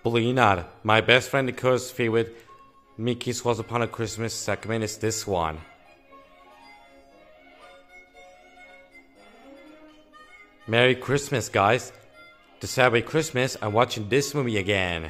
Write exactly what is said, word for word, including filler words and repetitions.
Believe not, my best friend Nico's favorite Mickey's Once Upon a Christmas segment is this one. Merry Christmas, guys. To celebrate Christmas, I'm watching this movie again.